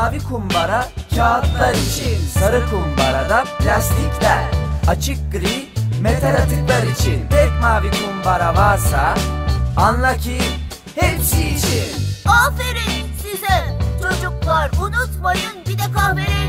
mavi kumbara kağıtlar için, sarı kumbarada plastikler, açık gri metal atıklar için. Tek mavi kumbara varsa anla ki hepsi için. Aferin size çocuklar, unutmayın bir de kahverengi